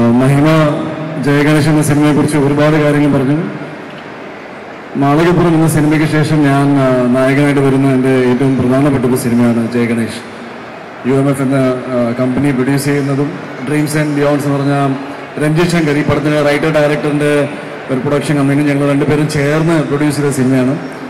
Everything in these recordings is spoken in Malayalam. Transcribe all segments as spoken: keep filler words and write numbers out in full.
മഹിമ ജയഗണേഷ് എന്ന സിനിമയെക്കുറിച്ച് ഒരുപാട് കാര്യങ്ങൾ പറഞ്ഞു. മാളികപ്പുറം എന്ന സിനിമയ്ക്ക് ശേഷം ഞാൻ നായകനായിട്ട് വരുന്ന എൻ്റെ ഏറ്റവും പ്രധാനപ്പെട്ട ഒരു സിനിമയാണ് ജയഗണേഷ്. യു എം എഫ് എന്ന കമ്പനി പ്രൊഡ്യൂസ് ചെയ്യുന്നതും ഡ്രീംസ് ആൻഡ് ബിയോണ്ട്സ് എന്ന് പറഞ്ഞ രഞ്ജിത് ശങ്കർ, ഈ പടത്തിൻ്റെ റൈറ്റർ ഡയറക്ടറിൻ്റെ ഒരു പ്രൊഡക്ഷൻ കമ്പനി, ഞങ്ങൾ രണ്ടുപേരും ചേർന്ന് പ്രൊഡ്യൂസ് ചെയ്ത സിനിമയാണ്.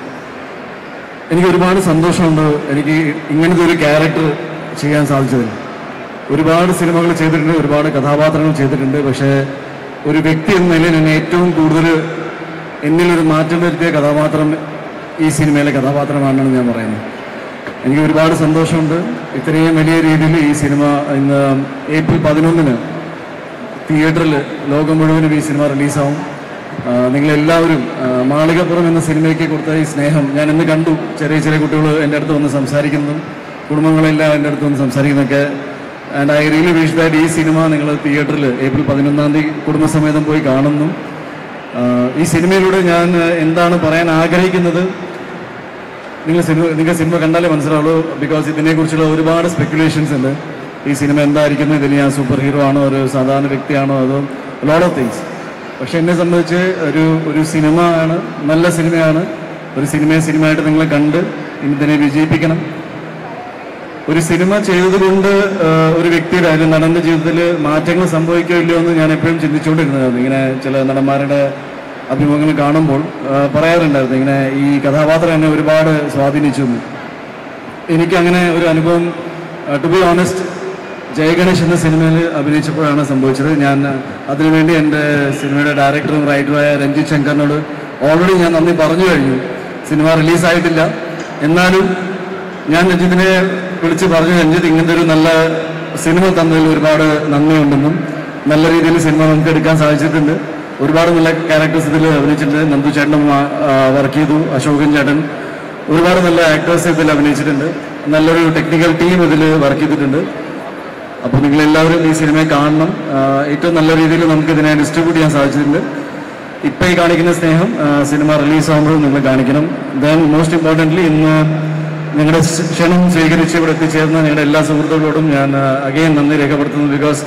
എനിക്ക് ഒരുപാട് സന്തോഷമുണ്ട് എനിക്ക് ഇങ്ങനത്തെ ഒരു ക്യാരക്ടർ ചെയ്യാൻ സാധിച്ചതിൽ. ഒരുപാട് സിനിമകൾ ചെയ്തിട്ടുണ്ട്, ഒരുപാട് കഥാപാത്രങ്ങൾ ചെയ്തിട്ടുണ്ട്. പക്ഷേ ഒരു വ്യക്തി എന്ന നിലയിൽ എന്നെ ഏറ്റവും കൂടുതൽ എന്നിലൊരു മാറ്റം വരുത്തിയ കഥാപാത്രം ഈ സിനിമയിലെ കഥാപാത്രമാണെന്നാണ് ഞാൻ പറയുന്നത്. എനിക്ക് ഒരുപാട് സന്തോഷമുണ്ട്. ഇത്രയും വലിയ രീതിയിൽ ഈ സിനിമ ഇന്ന് ഏപ്രിൽ പതിനൊന്നിന് തിയേറ്ററിൽ ലോകം മുഴുവനും ഈ സിനിമ റിലീസാവും. നിങ്ങളെല്ലാവരും മാളികപ്പുറം എന്ന സിനിമയ്ക്ക് കൊടുത്ത ഈ സ്നേഹം ഞാൻ ഇന്ന് കണ്ടു. ചെറിയ ചെറിയ കുട്ടികൾ എൻ്റെ അടുത്ത് വന്ന് സംസാരിക്കുന്നതും കുടുംബങ്ങളെല്ലാം എൻ്റെ അടുത്ത് വന്ന് സംസാരിക്കുന്നതൊക്കെ. And I really wish that ഈ സിനിമ നിങ്ങൾ തിയേറ്ററിൽ ഏപ്രിൽ പതിനൊന്നാം തീയതി കുടുംബസമേതം പോയി കാണുന്നു. ഈ സിനിമയിലൂടെ ഞാൻ എന്താണ് പറയാൻ ആഗ്രഹിക്കുന്നത് നിങ്ങൾ സിനിമ നിങ്ങൾ സിനിമ കണ്ടാലേ മനസ്സിലാവുള്ളൂ. ബിക്കോസ് ഇതിനെക്കുറിച്ചുള്ള ഒരുപാട് സ്പെക്കുലേഷൻസ് ഉണ്ട്. ഈ സിനിമ എന്തായിരിക്കുന്നു, ഇതിൽ ഞാൻ സൂപ്പർ ഹീറോ ആണോ, ഒരു സാധാരണ വ്യക്തിയാണോ, അതോ ലോട്ട് ഓഫ് തിങ്സ്. പക്ഷെ എന്നെ സംബന്ധിച്ച് ഒരു ഒരു സിനിമ ആണ്, നല്ല സിനിമയാണ്. ഒരു സിനിമയെ സിനിമയായിട്ട് നിങ്ങൾ കണ്ട് ഇതിനെ വിജയിപ്പിക്കണം. ഒരു സിനിമ ചെയ്തതുകൊണ്ട് ഒരു വ്യക്തിയുടെ അല്ലെങ്കിൽ നടന്റെ ജീവിതത്തിൽ മാറ്റങ്ങൾ സംഭവിക്കോ ഇല്ലയോ എന്ന് ഞാൻ എപ്പോഴും ചിന്തിച്ചുകൊണ്ടിരുന്നതായിരുന്നു. ഇങ്ങനെ ചില നടന്മാരുടെ അഭിമുഖങ്ങൾ കാണുമ്പോൾ പറയാറുണ്ടായിരുന്നു, ഇങ്ങനെ ഈ കഥാപാത്രം എന്നെ ഒരുപാട് സ്വാധീനിച്ചു. എനിക്കങ്ങനെ ഒരു അനുഭവം ടു ബി ഓണസ്റ്റ് ജയഗണേഷ് എന്ന സിനിമയിൽ അഭിനയിച്ചപ്പോഴാണ് സംഭവിച്ചത്. ഞാൻ അതിനുവേണ്ടി എൻ്റെ സിനിമയുടെ ഡയറക്ടറും റൈറ്ററുമായ രഞ്ജിത് ശങ്കറിനോട് ഓൾറെഡി ഞാൻ നന്ദി പറഞ്ഞു കഴിഞ്ഞു. സിനിമ റിലീസായിട്ടില്ല, എന്നാലും ഞാൻ രഞ്ജിത്തിനെ വിളിച്ച് പറഞ്ഞു, രഞ്ജിത്ത് ഇങ്ങനത്തെ ഒരു നല്ല സിനിമ തന്നതിൽ ഒരുപാട് നന്ദിയുണ്ടെന്നും നല്ല രീതിയിൽ സിനിമ നമുക്ക് എടുക്കാൻ സാധിച്ചിട്ടുണ്ട്. ഒരുപാട് നല്ല ക്യാരക്ടേഴ്സ് ഇതിൽ അഭിനയിച്ചിട്ടുണ്ട്. നന്ദു ചേട്ടനും വർക്ക് ചെയ്തു, അശോകൻ ചേട്ടൻ, ഒരുപാട് നല്ല ആക്ടേഴ്സ് ഇതിൽ അഭിനയിച്ചിട്ടുണ്ട്. നല്ലൊരു ടെക്നിക്കൽ ടീം ഇതിൽ വർക്ക് ചെയ്തിട്ടുണ്ട്. അപ്പോൾ നിങ്ങളെല്ലാവരും ഈ സിനിമയെ കാണണം. ഏറ്റവും നല്ല രീതിയിൽ നമുക്ക് ഇതിനെ ഡിസ്ട്രിബ്യൂട്ട് ചെയ്യാൻ സാധിച്ചിട്ടുണ്ട്. ഇപ്പം ഈ കാണിക്കുന്ന സ്നേഹം സിനിമ റിലീസാകുമ്പോഴും നിങ്ങൾ കാണിക്കണം. ദെൻ മോസ്റ്റ് ഇമ്പോർട്ടൻ്റ്ലി ഇന്ന് നിങ്ങളുടെ ക്ഷണം സ്വീകരിച്ച് ഇവിടെ എത്തിച്ചേർന്ന നിങ്ങളുടെ എല്ലാ സുഹൃത്തുക്കളോടും ഞാൻ അഗെയിൻ നന്ദി രേഖപ്പെടുത്തുന്നു. ബിക്കോസ്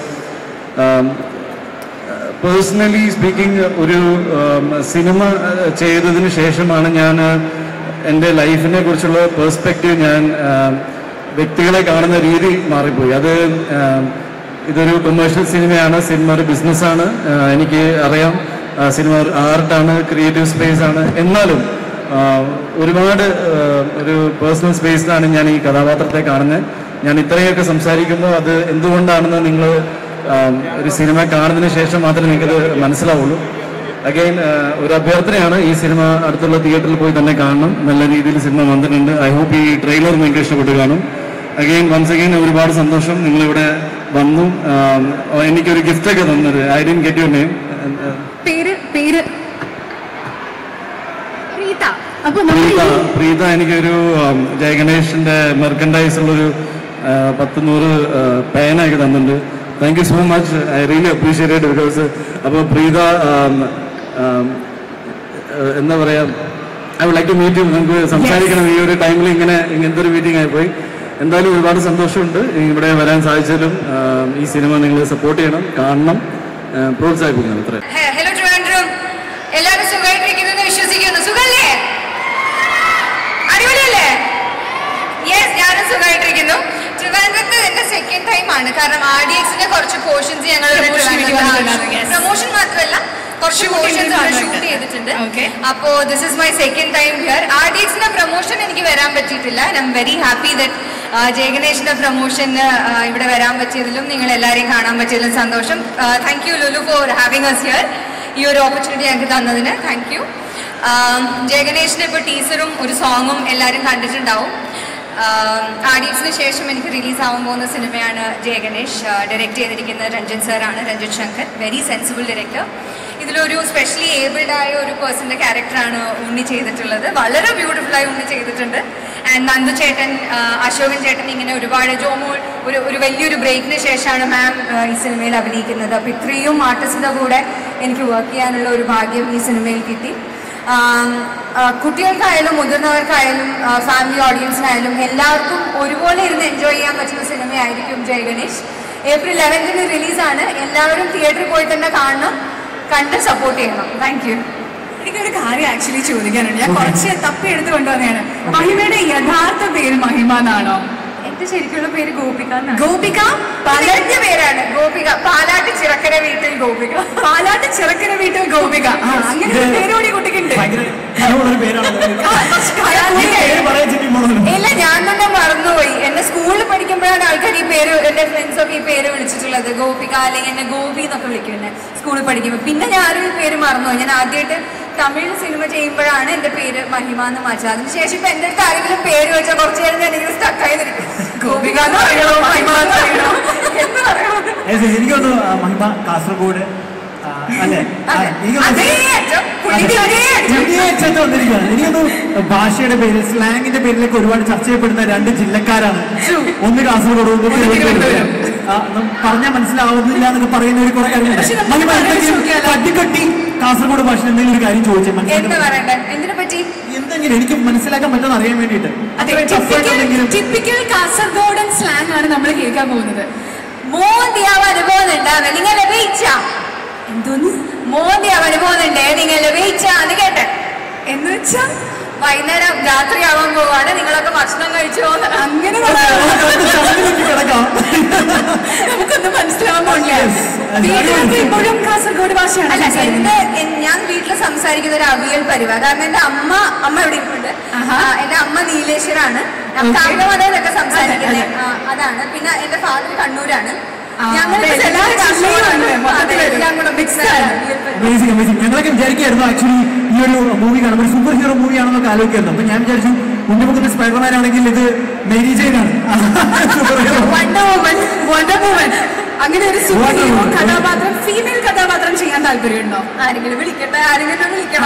പേഴ്സണലി സ്പീക്കിംഗ് ഒരു സിനിമ ചെയ്തതിന് ശേഷമാണ് ഞാൻ എൻ്റെ ലൈഫിനെ കുറിച്ചുള്ള പേഴ്സ്പെക്റ്റീവ്, ഞാൻ വ്യക്തികളെ കാണുന്ന രീതി മാറിപ്പോയി. അത് ഇതൊരു കൊമേഴ്ഷ്യൽ സിനിമയാണ്, സിനിമ ഒരു ബിസിനസ്സാണ്, എനിക്ക് അറിയാം. സിനിമ ഒരു ആർട്ടാണ്, ക്രിയേറ്റീവ് സ്പേസ് ആണ്. എന്നാലും ഒരുപാട് ഒരു പേഴ്സണൽ സ്പേസിലാണ് ഞാൻ ഈ കഥാപാത്രത്തെ കാണുന്നത്. ഞാൻ ഇത്രയൊക്കെ സംസാരിക്കുമ്പോൾ അത് എന്തുകൊണ്ടാണെന്ന് നിങ്ങൾ ഒരു സിനിമ കാണുന്നതിന് ശേഷം മാത്രമേ നിങ്ങൾക്കത് മനസ്സിലാവുള്ളൂ. അഗെയിൻ ഒരു അഭ്യർത്ഥനയാണ്, ഈ സിനിമ അടുത്തുള്ള തിയേറ്ററിൽ പോയി തന്നെ കാണണം. നല്ല രീതിയിൽ സിനിമ വന്നിട്ടുണ്ട്. ഐ ഹോപ്പ് ഈ ട്രെയിലർ നിങ്ങൾക്ക് ഇഷ്ടപ്പെട്ട് കാണും. അഗെയിൻ വൺസ് അഗെയിൻ ഒരുപാട് സന്തോഷം നിങ്ങളിവിടെ വന്നു. എനിക്കൊരു ഗിഫ്റ്റൊക്കെ തന്നത്. I didn't get your name. പേര് പേര് പ്രീത. പ്രീത എനിക്കൊരു ജയഗണേഷിന്റെ മെർക്കൻഡൈസ് ഉള്ളൊരു പത്ത് നൂറ് പേനയൊക്കെ തന്നിട്ടുണ്ട്. Thank you so much. I really appreciate it. Because അപ്പോൾ പ്രീത എന്താ പറയുക, I would like to meet you. നമുക്ക് സംസാരിക്കണം. ഈ ഒരു ടൈമിൽ ഇങ്ങനെ ഇങ്ങനത്തെ ഒരു മീറ്റിംഗ് ആയിപ്പോയി. എന്തായാലും ഒരുപാട് സന്തോഷമുണ്ട് ഇവിടെ വരാൻ സാധിച്ചാലും. ഈ സിനിമ നിങ്ങൾ സപ്പോർട്ട് ചെയ്യണം, കാണണം, പ്രോത്സാഹിപ്പിക്കണം. ഇത്ര. ഹലോ ട്രിവാൻഡ്രം, എല്ലാവരും സുഖമായിട്ടിരിക്കുന്നു വിശ്വസിക്കുന്നു. സുഖല്ലേ? അടിപൊളിയല്ലേ? യെസ്, ഞാനും സുഖമായിട്ടിരിക്കുന്നു. ട്രിവാൻഡ്രത്ത് എന്റെ സെക്കൻഡ് ടൈം ആണ്. കാരണം ആർ ഡി എക്സിന്റെ കുറച്ച് പോർഷൻസ് ഞങ്ങൾ പ്രൊമോഷൻ മാത്രമല്ല കുറച്ച് പോർഷൻസ് ഷൂട്ട് ചെയ്തിട്ടുണ്ട്. അപ്പോൾ this is my second time here. R D എക്സിന്റെ പ്രൊമോഷൻ എനിക്ക് വരാൻ പറ്റിയിട്ടില്ല. I'm very happy that ജയഗണേഷിന്റെ പ്രൊമോഷന് ഇവിടെ വരാൻ പറ്റിയതിലും നിങ്ങൾ എല്ലാവരെയും കാണാൻ പറ്റിയതിലും സന്തോഷം. Thank you Lulu for having us here. ഈ ഒരു ഓപ്പർച്യൂണിറ്റി ഞങ്ങൾക്ക് തന്നതിന് താങ്ക് യു. ജയഗണേഷിന്റെ ഇപ്പോൾ ടീസറും ഒരു സോങ്ങും എല്ലാവരും കണ്ടിട്ടുണ്ടാവും. ആഡിയൻസിന് ശേഷം എനിക്ക് റിലീസാവാൻ പോകുന്ന സിനിമയാണ് ജയഗണേഷ്. ഡയറക്റ്റ് ചെയ്തിരിക്കുന്നത് രഞ്ജിത് സാറാണ്, Ranjith Shankar. Very sensible director. ഇതിലൊരു സ്പെഷ്യലി ഏബിൾഡ് ആയ ഒരു പേഴ്സൻ്റെ ക്യാരക്ടറാണ് ഉണ്ണി ചെയ്തിട്ടുള്ളത്. വളരെ ബ്യൂട്ടിഫുള്ളായി ഉണ്ണി ചെയ്തിട്ടുണ്ട്. ആൻഡ് നന്ദു ചേട്ടൻ, അശോകൻ ചേട്ടൻ, ഇങ്ങനെ ഒരുപാട് ജോമോൾ ഒരു ഒരു വലിയൊരു ബ്രേക്കിന് ശേഷമാണ് മാം ഈ സിനിമയിൽ അഭിനയിക്കുന്നത്. അപ്പോൾ ഇത്രയും ആർട്ടിസ്റ്റിൻ്റെ കൂടെ എനിക്ക് വർക്ക് ചെയ്യാനുള്ള ഒരു ഭാഗ്യം ഈ സിനിമയിൽ കിട്ടി. കുട്ടികൾക്കായാലും മുതിർന്നവർക്കായാലും ഫാമിലി ഓഡിയൻസിനായാലും എല്ലാവർക്കും ഒരുപോലെ ഇരുന്ന് എൻജോയ് ചെയ്യാൻ പറ്റുന്ന സിനിമയായിരിക്കും ജയഗണേഷ്. ഏപ്രിൽ ലെവൻത്തിന് റിലീസാണ്. എല്ലാവരും തിയേറ്ററിൽ പോയി തന്നെ കാണണം, കണ്ട് സപ്പോർട്ട് ചെയ്യണം. Thank you. എനിക്കൊരു കാര്യം ആക്ച്വലി ചോദിക്കാനുണ്ട്. ഞാൻ കുറച്ച് തപ്പി എടുത്ത് കൊണ്ടുവന്നതാണ്. മഹിമയുടെ യഥാർത്ഥ പേര് മഹിമ എന്നാണോ? എന്റെ ശരിക്കുള്ള പേര് ഗോപിക. ഗോപിക പലരുടെ പേരാണ് ഗോപിക. പാലാട്ട് ചിറക്കര വീട്ടിൽ ഗോപിക. പാലാട്ട് ചിറക്കര വീട്ടിൽ ഗോപിക. അങ്ങനെ ഒരു പേരോടി കുട്ടിക്കുണ്ട്. ഇല്ല, ഞാൻ തന്നെ മറന്നുപോയി. എന്നെ സ്കൂളിൽ പഠിക്കുമ്പോഴാണ് ആൾക്കാർ ഈ പേര്, എന്റെ ഫ്രണ്ട്സ് ഒക്കെ ഈ പേര് വിളിച്ചിട്ടുള്ളത്. ഗോപിക അല്ലെങ്കിൽ എന്നെ ഗോപി എന്നൊക്കെ വിളിക്കും എന്നെ സ്കൂളിൽ പഠിക്കുമ്പോൾ. പിന്നെ ഞാനൊരു പേര് മറന്നുപോയി. ഞാൻ ആദ്യമായിട്ട് തമിഴ് സിനിമ ചെയ്യുമ്പോഴാണ് എന്റെ പേര് മഹിമ എന്ന് മാറ്റുക. അതിനുശേഷം ഇപ്പൊ എന്റെ അടുത്ത് ആരെങ്കിലും പേര് വെച്ചാൽ കുറച്ചു നേരം ഞാൻ ഇങ്ങനെ സ്റ്റക്കായി നിൽക്കും. ഗോപിക എന്ന് പറയണോ മഹിമ എന്ന് പറയണോ എന്ന് പറയണോ? എനിക്കൊന്ന് മഹിമ കാസർഗോഡ് അല്ലെ? എനിക്കൊന്ന് ഭാഷയുടെ പേര്, സ്ലാങ്ങിന്റെ പേരിലേക്ക് ഒരുപാട് ചർച്ച ചെയ്യപ്പെടുന്ന രണ്ട് ജില്ലക്കാരാണ്. ഒന്ന് കാസർഗോഡ്, ഒന്ന് തിരുവനന്തപുരം. പറഞ്ഞാൽ മനസ്സിലാവുന്നില്ല എന്നൊക്കെ പറയുന്ന ഒരു കുറെ കാര്യങ്ങളുണ്ട്. കട്ടിക്കട്ടി കാസർഗോഡ് ഭാഷ എന്തെങ്കിലും ഒരു കാര്യം ചോദിച്ചാൽ എന്തെങ്കിലും എനിക്ക് മനസ്സിലാക്കാൻ പറ്റുന്ന അറിയാൻ വേണ്ടിയിട്ട്. ടിപ്പിക്കൽ കാസർഗോഡൻ സ്ലാങ് ആണ് നമ്മൾ കേൾക്കാൻ പോകുന്നത്. മോദിയാവാൻ പോകുന്നുണ്ടാവേ നിങ്ങൾ വെയിച്ച എന്തോന്ന്? മോദിയാവാൻ പോകുന്നുണ്ടേ നിങ്ങൾ വെയിച്ച എന്ന് കേട്ടെ. എന്ന് വെച്ചാ വൈകുന്നേരം രാത്രിയാവാൻ പോവാണ്, നിങ്ങളൊക്കെ ഭക്ഷണം കഴിച്ചോ? അങ്ങനെ നമുക്കൊന്നും മനസ്സിലാവാൻ പോണില്ല. ഇപ്പോഴും കാസർഗോഡ് ഭാഷയാണ്. അല്ല, എന്റെ ഞാൻ വീട്ടിൽ സംസാരിക്കുന്ന ഒരു അവിയൽ പരിവാ. കാരണം എന്റെ അമ്മ അമ്മ ഇവിടെ ഇപ്പോഴുണ്ട്. എന്റെ അമ്മ നീലേശ്വരാണ്. കാർഗമലയിലൊക്കെ സംസാരിക്കുന്നത് അതാണ്. പിന്നെ എന്റെ ഫാദർ കണ്ണൂരാണ്. ഞങ്ങളൊക്കെ വിചാരിക്കായിരുന്നു ആക്ച്വലി ഈ ഒരു മൂവി കാണുമ്പോൾ ഒരു സൂപ്പർ ഹീറോ മൂവിയാണെന്നൊക്കെ ആലോചിക്കായിരുന്നു. അപ്പൊ ഞാൻ വിചാരിച്ചു ഉണ്ണിമുഖത്തിന്റെ സ്പൈഡർമാൻ ആണെങ്കിൽ ഇത് മേരി ജെയിനാണ്. അങ്ങനെ ഒരു സൂപ്പർ ഹീറോ കഥാപാത്രം, ഫീമെയിൽ കഥാപാത്രം ചെയ്യാൻ താല്പര്യമുണ്ടോ? ആരെങ്കിലും വിളിക്കട്ടെ, ആരെങ്കിലും വിളിക്കണം.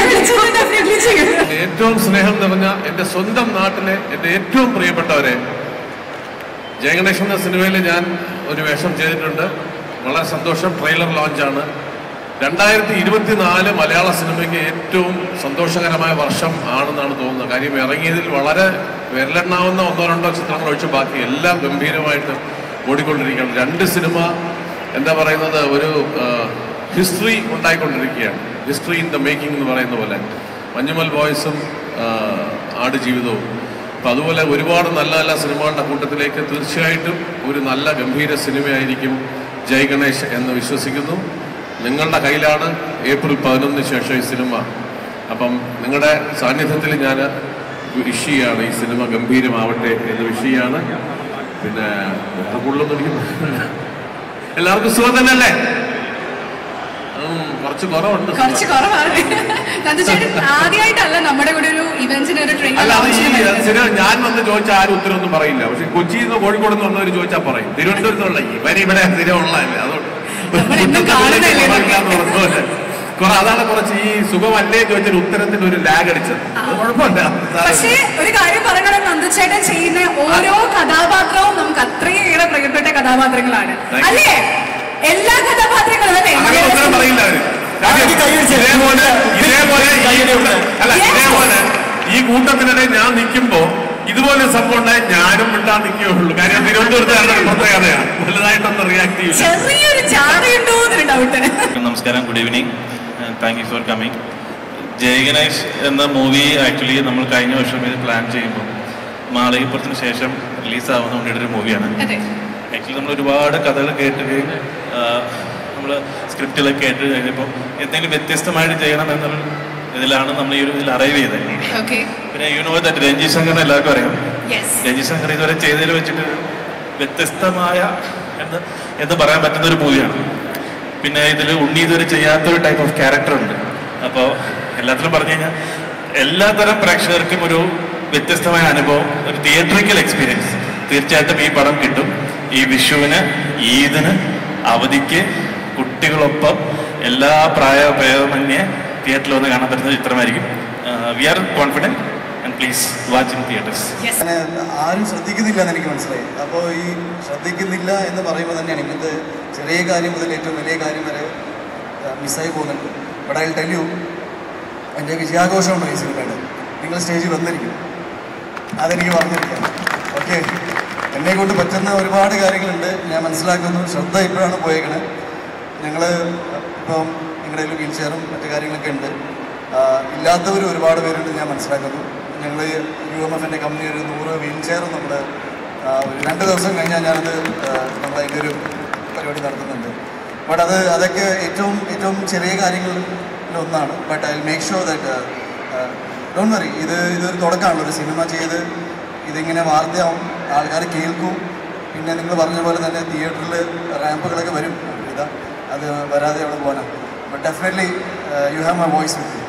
ഏറ്റവും സ്നേഹം നിറഞ്ഞ എന്റെ സ്വന്തം നാട്ടിലെ എന്റെ ഏറ്റവും പ്രിയപ്പെട്ടവരെ, ജയഗണേഷ് എന്ന സിനിമയിൽ ഞാൻ ഒരു വേഷം ചെയ്തിട്ടുണ്ട്. വളരെ സന്തോഷം. ട്രെയിലർ ലോഞ്ചാണ്. രണ്ടായിരത്തി ഇരുപത്തിനാല് മലയാള സിനിമയ്ക്ക് ഏറ്റവും സന്തോഷകരമായ വർഷം ആണെന്നാണ് തോന്നുന്നത്. കാര്യം ഇറങ്ങിയതിൽ വളരെ വിരലെണ്ണാവുന്ന ഒന്നോ രണ്ടോ ചിത്രങ്ങൾ ഒഴിച്ച് ബാക്കി എല്ലാം ഗംഭീരമായിട്ട് ഓടിക്കൊണ്ടിരിക്കുകയാണ്. രണ്ട് സിനിമ എന്താ പറയുന്നത്, ഒരു ഹിസ്റ്ററി ഉണ്ടായിക്കൊണ്ടിരിക്കുകയാണ്. ഹിസ്റ്ററി ഇൻ ദ മേക്കിംഗ് എന്ന് പറയുന്ന പോലെ മഞ്ഞുമൽ ബോയ്സും ആടുജീവിതവും. അപ്പം അതുപോലെ ഒരുപാട് നല്ല നല്ല സിനിമകളുടെ കൂട്ടത്തിലേക്ക് തീർച്ചയായിട്ടും ഒരു നല്ല ഗംഭീര സിനിമയായിരിക്കും ജയ് ഗണേഷ് എന്ന് വിശ്വസിക്കുന്നു. നിങ്ങളുടെ കയ്യിലാണ് ഏപ്രിൽ പതിനൊന്നിന് ശേഷം ഈ സിനിമ. അപ്പം നിങ്ങളുടെ സാന്നിധ്യത്തിൽ ഞാൻ വിഷ് ചെയ്യാണ് ഈ സിനിമ ഗംഭീരമാവട്ടെ എന്ന് വിഷ് ചെയ്യാണ്. പിന്നെ കൂടുതലൊന്നും എനിക്ക് എല്ലാവർക്കും സുഖം തന്നെയല്ലേ? കുറച്ച് കുറവുണ്ട്. കുറച്ച് കുറവാണ്. ആദ്യമായിട്ടല്ല നമ്മുടെ കൂടെ ഒരു ഇവന്റിന് ഒരു ട്രെയിൻ. ഞാൻ വന്ന് ചോദിച്ചാൽ ആരും ഉത്തരവൊന്നും പറയില്ല. പക്ഷെ കൊച്ചിയിൽ നിന്ന് കോഴിക്കോട് നിന്ന് വന്നവർ ചോദിച്ചാൽ പറയും. തിരുവനന്തപുരത്തുള്ള ഇവര് ഇവിടെ സ്ഥിരമുള്ളതല്ലേ, അതുകൊണ്ട് കുറെ അതാണ് കുറച്ച് ഈ സുഖമല്ലേ ചോദിച്ചാൽ ഉത്തരത്തിന് ഒരു ലാഗ് അടിച്ചത്. കുഴപ്പമില്ല. പക്ഷേ ഒരു കാര്യം പറയണം, നന്ദുചേട്ടൻ ചെയ്യുന്ന ഓരോ കഥാപാത്രവും നമുക്ക് അത്രയേറെ പ്രിയപ്പെട്ട കഥാപാത്രങ്ങളാണ് അല്ലേ? എല്ലാ കഥാപാത്രങ്ങളും അല്ലേ? ഉത്തരം പറയില്ല അവര്. ഇതേപോലെ ഇതേപോലെ അല്ല ഇതേപോലെ ഈ കൂട്ടത്തിനിടെ ഞാൻ നിൽക്കുമ്പോ ഇതുപോലെ സംഭവം ഉണ്ടായി ഞാനും വിട്ടാൻ നിൽക്കുകയുള്ളൂ. കാര്യം തിരുവനന്തപുരത്ത് പ്രത്യേകതയാണ്. വലുതായിട്ടൊന്ന് റിയാക്ട് ചെയ്യും. ചെറിയൊരു ചാറിയുണ്ടോ എന്നൊരു ഡൗട്ട്. നമസ്കാരം, good evening, thank you for coming. Jai Ganesh എന്ന മൂവി ആക്ച്വലി നമ്മൾ കഴിഞ്ഞ വർഷം ഇത് പ്ലാൻ ചെയ്യുമ്പോൾ മാളികപ്പുറത്തിന് ശേഷം റിലീസാവുന്ന വേണ്ടിയിട്ടൊരു മൂവിയാണ്. ആക്ച്വലി നമ്മൾ ഒരുപാട് കഥകൾ കേട്ടുകയും നമ്മൾ സ്ക്രിപ്റ്റുകളൊക്കെ കേട്ട് കഴിഞ്ഞപ്പോൾ എന്തെങ്കിലും വ്യത്യസ്തമായിട്ട് ചെയ്യണം എന്നുള്ള ഇതിലാണ് നമ്മൾ ഈ ഒരു ഇതിൽ അറൈവ് ചെയ്തത്. പിന്നെ യു നോ ദാറ്റ് രഞ്ജിത് ശങ്കറിനെ എല്ലാവർക്കും അറിയാം. രഞ്ജിത് ശങ്കർ ഇതുവരെ ചെയ്തതിൽ വെച്ചിട്ട് വ്യത്യസ്തമായ എന്ന് എന്ന് പറയാൻ പറ്റുന്ന ഒരു മൂവിയാണ്. പിന്നെ ഇതിൽ ഉണ്ണി ഇതുവരെ ചെയ്യാത്തൊരു ടൈപ്പ് ഓഫ് ക്യാരക്ടർ ഉണ്ട്. അപ്പോൾ എല്ലാത്തിലും പറഞ്ഞു കഴിഞ്ഞാൽ എല്ലാത്തരം പ്രേക്ഷകർക്കും ഒരു വ്യത്യസ്തമായ അനുഭവം, ഒരു തിയേറ്ററിക്കൽ എക്സ്പീരിയൻസ് തീർച്ചയായിട്ടും ഈ പടം കിട്ടും. ഈ വിഷുവിന്, ഈദിന്, അവധിക്ക് കുട്ടികളൊപ്പം എല്ലാ പ്രായഭേദമന്യേ തിയേറ്ററിൽ വന്ന് കാണാൻ പറ്റുന്ന ചിത്രമായിരിക്കും. We are confident and please watch in theatres. ആരും ശ്രദ്ധിക്കുന്നില്ല എന്ന് എനിക്ക് മനസ്സിലായി. അപ്പോൾ ഈ ശ്രദ്ധിക്കുന്നില്ല എന്ന് പറയുമ്പോൾ തന്നെയാണ് ഇങ്ങനത്തെ ചെറിയ കാര്യം മുതൽ ഏറ്റവും വലിയ കാര്യം വരെ മിസ്സായി പോകുന്നുണ്ട്. But I will tell you, എൻ്റെ വിജയാഘോഷമുണ്ട് ഈ സിനിമയുടെ. നിങ്ങൾ സ്റ്റേജിൽ വന്നിരിക്കും, അതെനിക്ക് പറഞ്ഞിരിക്കാം. ഓക്കെ. എന്നെ കൊണ്ട് പറ്റുന്ന ഒരുപാട് കാര്യങ്ങളുണ്ട്. ഞാൻ മനസ്സിലാക്കുന്നു. ശ്രദ്ധ ഇപ്പോഴാണ് പോയേക്കണേ. ഞങ്ങൾ ഇപ്പം നിങ്ങളുടെ കയ്യിൽ വീൽ ചെയറും മറ്റു കാര്യങ്ങളൊക്കെ ഉണ്ട്. ഇല്ലാത്തവർ ഒരുപാട് പേരുണ്ട് ഞാൻ മനസ്സിലാക്കുന്നു. ഞങ്ങൾ യു എം എഫിൻ്റെ കമ്പനി ഒരു നൂറ് വീൽ ചെയറും നമ്മൾ ഒരു രണ്ട് ദിവസം കഴിഞ്ഞാൽ ഞാനത് നമ്മൾ അതിൻ്റെ ഒരു പരിപാടി നടത്തുന്നുണ്ട്. ബട്ട് അത് അതൊക്കെ ഏറ്റവും ഏറ്റവും ചെറിയ കാര്യങ്ങളിലൊന്നാണ്. But I will make sure that don't worry. ഇത് ഇതൊരു തുടക്കമാണല്ലോ. ഒരു സിനിമ ചെയ്ത് ഇതിങ്ങനെ വാർത്തയാവും, ആൾക്കാർ കേൾക്കും. പിന്നെ നിങ്ങൾ പറഞ്ഞ പോലെ തന്നെ തിയേറ്ററിൽ റാമ്പുകളൊക്കെ വരും. ഇതാ അത് വരാതെ അവിടെ പോകാനാണ്. But definitely you have my voice with